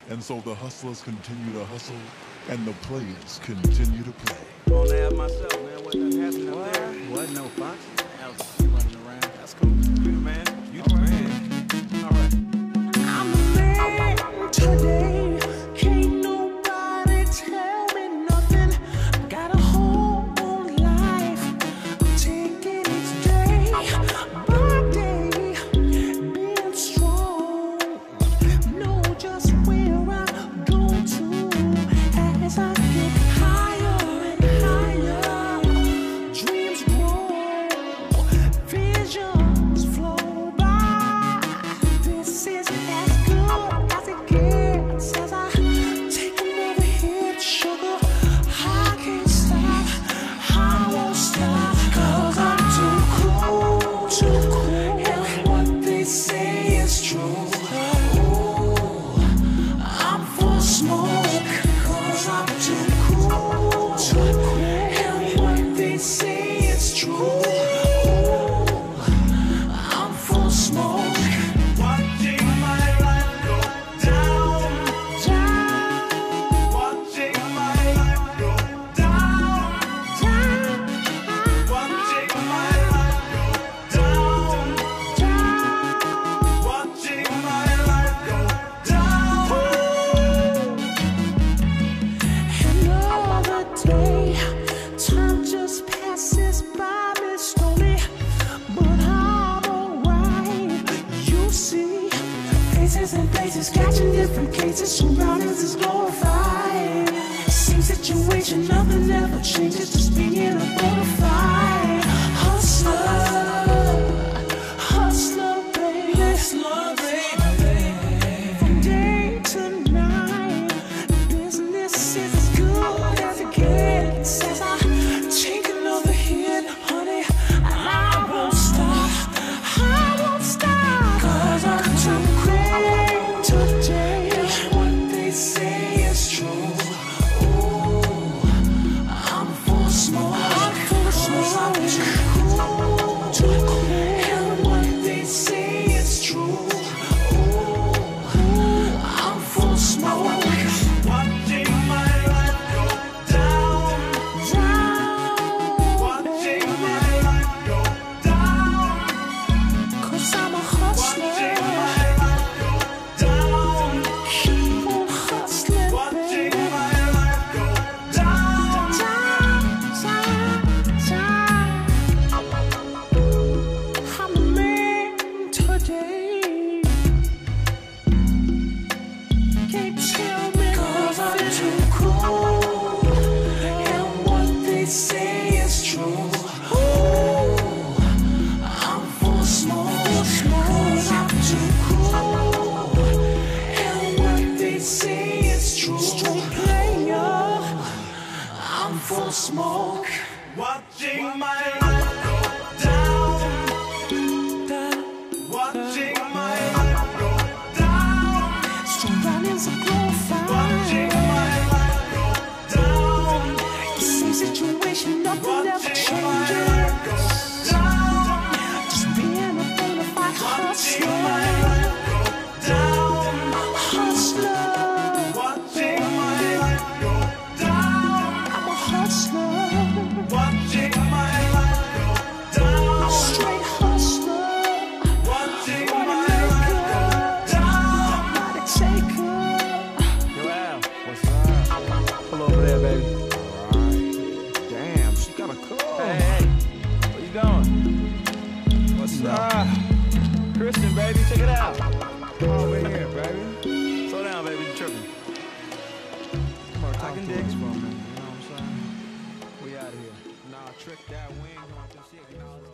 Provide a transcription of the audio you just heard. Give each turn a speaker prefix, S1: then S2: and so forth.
S1: And so the hustlers continue to hustle, and the players continue to play.
S2: On the app myself, man. What done happened up there?
S3: What? No Fox?
S2: I was just running around. That's cool. You the man. You the man. All right.
S4: I'm the man today. Can't nobody tell me nothing. Got a hold on life. I'm taking each day by day. Being strong. Know just where I go to as I get higher and higher. Dreams grow. Visions flow by. This is as good as it gets as I take another hit, sugar. I can't stop, I won't stop, 'cause I'm too cool, too cool. And what they say is true. Ooh, I'm full smoke, 'cause I'm too cool, too cool. And what they say is true. I'm full smoke.
S2: Watching my life go down. Watching my life go down. Watching my life go down. Watching my life go down.
S4: Another day, time just passes by me slowly, but I'm alright. You see, faces and places, catching different cases, surroundings is glorified. Same situation, nothing ever changes, just being a bona fide hustler, hustler, baby. Hustler, baby. From day to night, business is as good as it gets. As I take another hit, honey, I won't stop, I won't stop, 'cause I'm too great today. What they say is true. Ooh, I'm full smoke, I'm full smoke. I'm too cool, too cool. And what they say is true. Ooh, I'm full smoke.
S2: Watching my life go down. Watching my life go down.
S4: 'Cause I'm a
S2: Watching
S4: hustler.
S2: my life go down.
S4: Keep on hustling,
S2: Watching
S4: baby.
S2: my life go down.
S4: I'm a man today. Can't tell me 'cause I'm too cool. And what they say is true. Ooh, I'm full smoke, 'cause I'm too cool. And what they say is true. Straight player, I'm full smoke.
S2: Watching my life go down. Watching my life go down.
S4: Surroundings are
S2: Watching
S4: glorified.
S2: my life go down.
S4: The same situation, nothing ever
S2: Watching my life go
S4: changes.
S2: down.
S4: Just being a bona fide
S2: Watching my
S4: hustler,
S2: life go down.
S4: hustler.
S2: Watching my life go down.
S4: I'm a hustler,
S2: Watching my life go down.
S4: straight hustler.
S2: Watching
S4: Money
S2: my life go
S4: maker,
S2: down.
S4: money taker.
S3: Yo, Al, what's up? Pull over there, baby. Alright. Damn, she got a call.
S2: Hey, where you going? What's up? Christian, baby, check it out.
S3: Over here, baby.
S2: Slow down, baby, you tripping.
S3: I can dig
S2: dig.
S3: for a minute, you know what I'm saying?
S2: We out of here.
S3: Nah, trick that, we ain't going to shit.